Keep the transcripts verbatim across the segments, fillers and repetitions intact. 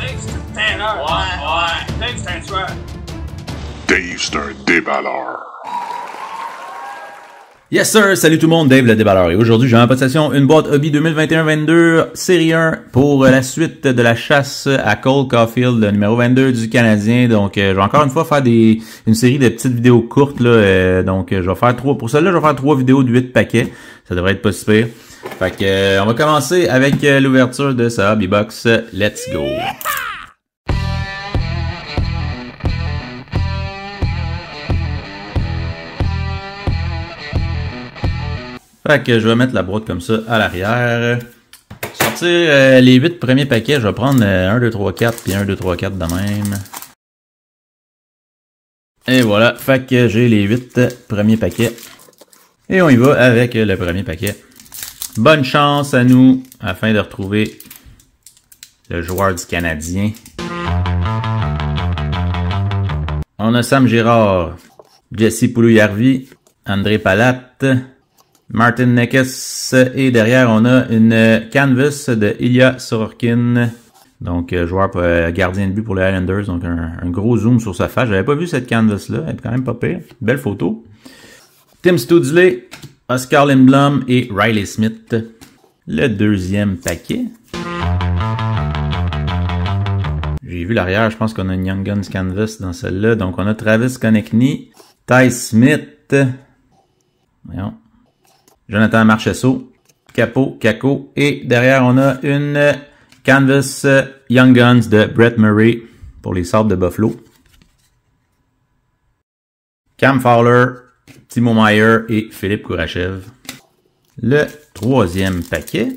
Ouais, ouais. Dave, c'est un tueur. Dave, c'est un déballeur. Yes sir, salut tout le monde, Dave le déballeur. Et aujourd'hui, j'ai en possession une boîte Hobby deux mille vingt et un vingt-deux série un pour la suite de la chasse à Cole Caulfield, le numéro vingt-deux du Canadien. Donc, euh, je vais encore une fois faire des une série de petites vidéos courtes là. Euh, donc, euh, je vais faire trois. Pour celle-là, je vais faire trois vidéos de huit paquets. Ça devrait être pas si pire. Fait que, euh, on va commencer avec euh, l'ouverture de sa Hobby Box. Let's go. Fait que je vais mettre la boîte comme ça à l'arrière. Sortir euh, les huit premiers paquets. Je vais prendre euh, un, deux, trois, quatre puis un, deux, trois, quatre de même. Et voilà. Fait que j'ai les huit premiers paquets. Et on y va avec le premier paquet. Bonne chance à nous afin de retrouver le joueur du Canadien. On a Sam Girard, Jesse Puljujarvi, André Palat, Martin Necas et derrière on a une canvas de Ilya Sorokin, donc joueur euh, gardien de but pour les Islanders, donc un, un gros zoom sur sa face. J'avais pas vu cette canvas là, elle est quand même pas pire, belle photo. Tim Studsley, Oscar Lindblom et Riley Smith. Le deuxième paquet. J'ai vu l'arrière, je pense qu'on a une Young Guns canvas dans celle-là, donc on a Travis Konecny, Ty Smith, voyons. Jonathan Marchessault, Capo, Kako, et derrière on a une canvas Young Guns de Brett Murray pour les Sabres de Buffalo. Cam Fowler, Timo Meier et Philippe Kourachev. Le troisième paquet.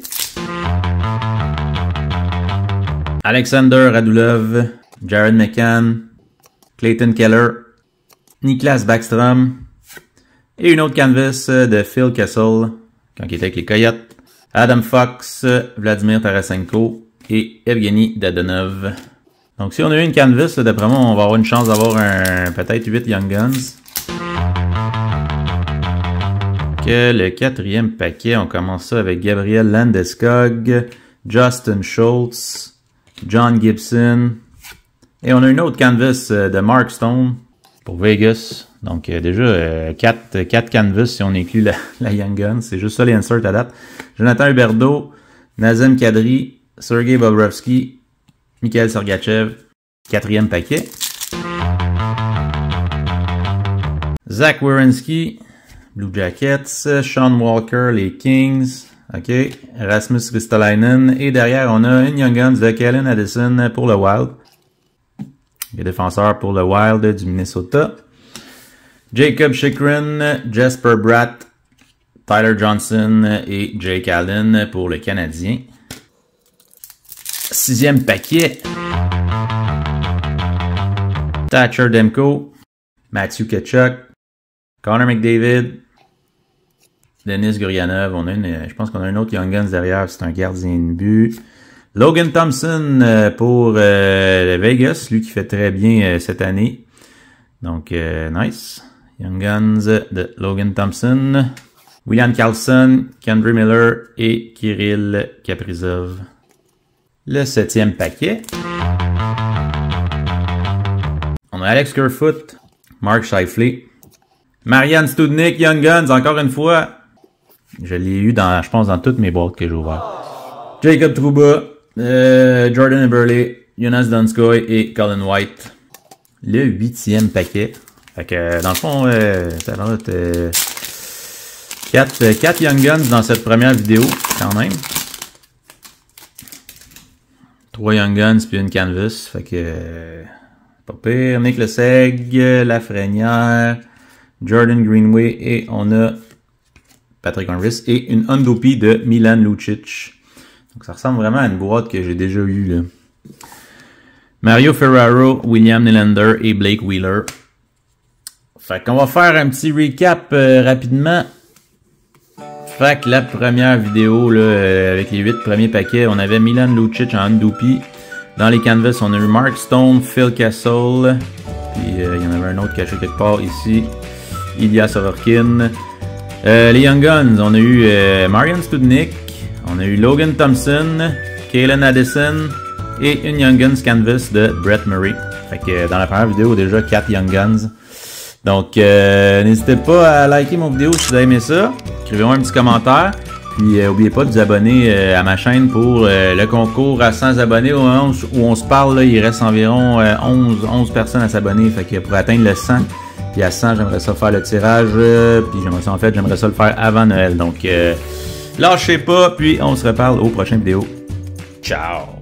Alexander Radulov, Jared McCann, Clayton Keller, Niklas Backstrom, et une autre canvas de Phil Kessel, quand il était avec les Coyotes, Adam Fox, Vladimir Tarasenko et Evgeny Dadonov. Donc si on a eu une canvas, d'après moi, on va avoir une chance d'avoir un peut-être huit Young Guns. Que le quatrième paquet, on commence ça avec Gabriel Landeskog, Justin Schultz, John Gibson, et on a une autre canvas de Mark Stone pour Vegas. Donc euh, déjà euh, quatre canvas si on inclut la, la Young Guns. C'est juste ça les inserts à date. Jonathan Huberdeau, Nazem Kadri, Sergei Bobrovsky, Mikhail Sergachev. Quatrième paquet. Zach Werenski, Blue Jackets, Sean Walker, les Kings. OK. Rasmus Ristolainen. Et derrière, on a une Young Guns de Kellen Addison pour le Wild. Les défenseurs pour le Wild du Minnesota. Jacob Chychrun, Jesper Bratt, Tyler Johnson et Jake Allen pour le Canadien. Sixième paquet. Thatcher Demko, Matthew Tkachuk, Connor McDavid, Denis Gurianov. On a une, je pense qu'on a un autre Young Guns derrière, c'est un gardien de but. Logan Thompson pour euh, Vegas, lui qui fait très bien euh, cette année. Donc, euh, nice. Young Guns de Logan Thompson. William Karlsson, Kendre Miller et Kirill Kaprizov. Le septième paquet. On a Alex Kerfoot, Mark Scheifele, Marian Studnik, Young Guns, encore une fois. Je l'ai eu dans, je pense, dans toutes mes boîtes que j'ai ouvertes. Jacob Trouba, euh, Jordan Eberle, Jonas Donskoy et Colin White. Le huitième paquet. Fait que, dans le fond, euh, ça a l'air d'être quatre Young Guns dans cette première vidéo, quand même. trois Young Guns puis une canvas. Fait que, euh, pas pire. Nick Leseg, Lafrenière, Jordan Greenway et on a Patrick Hornvis et une Undopi de Milan Lucic. Donc, ça ressemble vraiment à une boîte que j'ai déjà eue, là. Mario Ferraro, William Nylander et Blake Wheeler. Fait qu'on va faire un petit recap euh, rapidement. Fait que la première vidéo, là, euh, avec les huit premiers paquets, on avait Milan Lucic en Undopi. Dans les canvas, on a eu Mark Stone, Phil Kessel. Puis euh, il y en avait un autre caché quelque part ici. Ilya Sorokin. Euh, les Young Guns, on a eu euh, Marian Studnik. On a eu Logan Thompson, Kalen Addison, et une Young Guns Canvas de Brett Murray. Fait que dans la première vidéo, déjà quatre Young Guns. Donc, euh, n'hésitez pas à liker mon vidéo si vous avez aimé ça. Écrivez-moi un petit commentaire. Puis, euh, n'oubliez pas de vous abonner euh, à ma chaîne pour euh, le concours à cent abonnés. Au moment où on se parle, là, il reste environ euh, onze, onze personnes à s'abonner. Fait que pour atteindre le cent, puis à cent, j'aimerais ça faire le tirage. Euh, puis, j'aimerais ça, en fait, j'aimerais ça le faire avant Noël. Donc, euh, lâchez pas. Puis, on se reparle aux prochaines vidéos. Ciao!